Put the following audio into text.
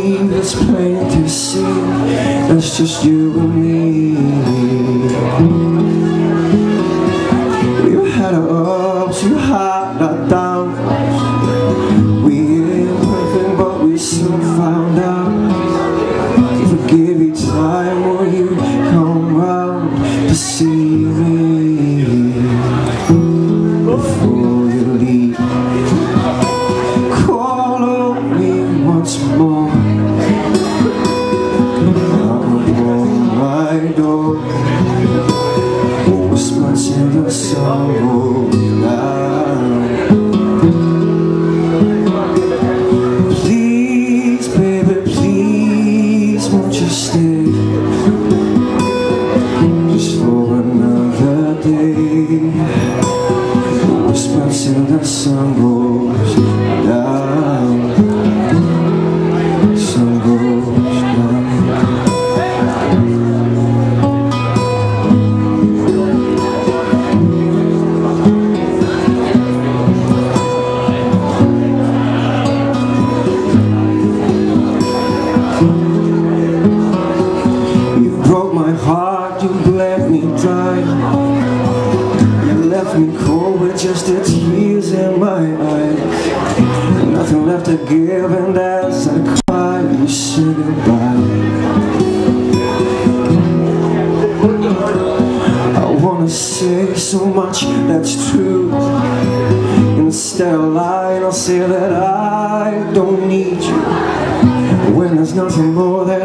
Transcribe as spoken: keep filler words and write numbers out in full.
believe it's plain to see it's just you and me. We've had our ups, we had our downs. We ain't perfect, but we soon found out. If I give you time, will you come round to see me before you leave? Call on me once more. My door, whisper till the sun goes down. Please, baby, please, won't you stay just for another day? Whisper till the sun goes down. Sun goes down. My heart, you left me dry. You left me cold with just the tears in my eyes. Nothing left to give, and as I cry, you said goodbye. I wanna say so much that's true. Instead of lying, I'll say that I don't need you when there's nothing more that